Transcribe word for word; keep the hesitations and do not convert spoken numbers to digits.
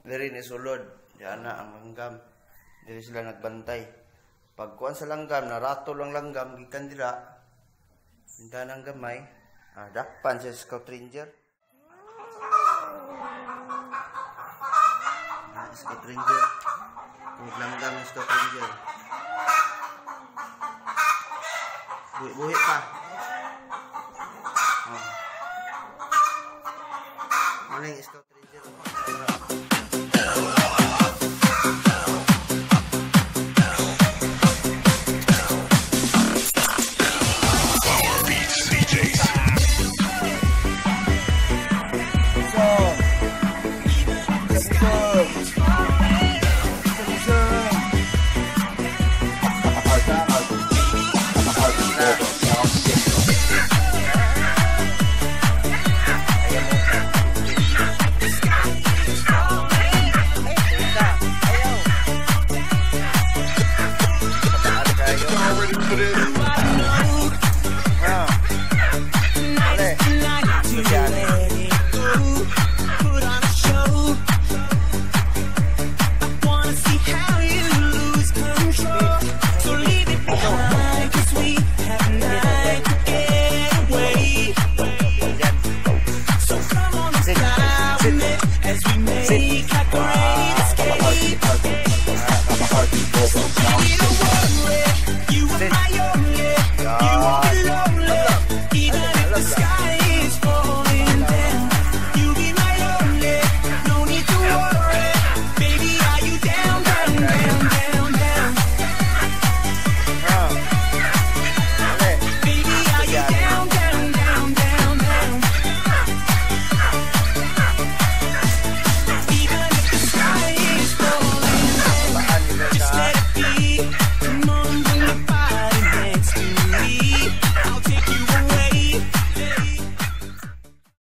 Diri ni sulod, diyan na ang langgam. Diri sila nagbantay. Pagkuan sa langgam, narato lang langgam, gikan dira. Hinda ng gamay. Ah, dakpan siya Scout Ranger. Ah, Scout Ranger. Huwag langgam ng Scout Ranger. Buhi-buhi pa. Oh. Ano yung Scout Ranger?